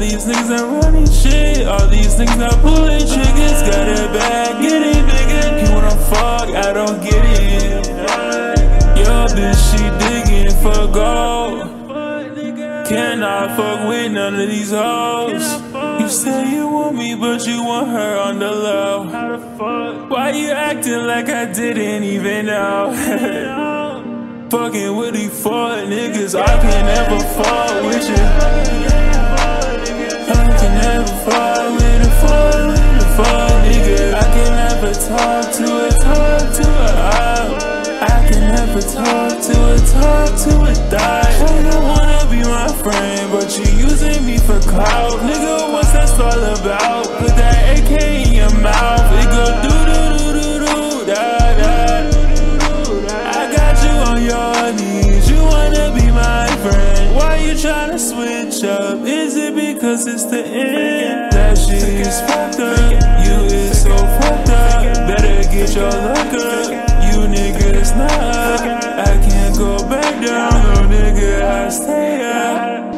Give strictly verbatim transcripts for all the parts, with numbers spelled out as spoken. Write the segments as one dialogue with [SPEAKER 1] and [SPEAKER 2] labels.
[SPEAKER 1] these niggas not running shit. All these niggas not pulling triggers. Got it bad, get it bigger. He wanna fuck, I don't get it. Yo, bitch, she digging for gold. Cannot fuck with none of these hoes. You say you want me, but you want her on the low. Why you acting like I didn't even know? Fucking with these four niggas, I can never fall with you. I can never fall with a four, with a four nigga. I can never talk to a, talk to a out. I can never talk to a, talk to a die. You don't wanna be my friend, but you using me for clout. Nigga, what's that all about? Put that A K in your mouth. It go do do do do do da da. I got you on your knees. You wanna be my friend? Why you tryna switch up? Is it because it's the end? That shit is fucked up. You is so fucked up. Better get your luck up. You niggas not up. I can't go back down. No nigga, I stay up.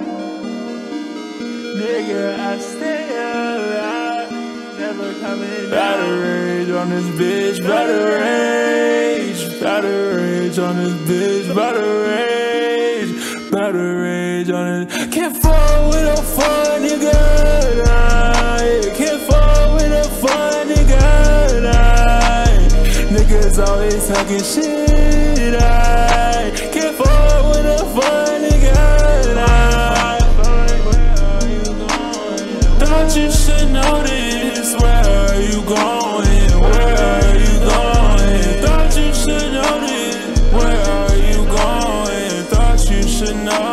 [SPEAKER 1] Nigga, I stay up. Never coming down. Battle rage on this bitch. Battle rage. Battle rage on this bitch. Battle rage. Battle rage on this. Can't fall with a fun nigga. Nah. Can't fall with a fun nigga. Nah. Niggas always talking shit. I can't fall with a fun nigga. Nah. Thought you should know this. Where are you going? Where are you going? Thought you should know this. Where are you going? Thought you should know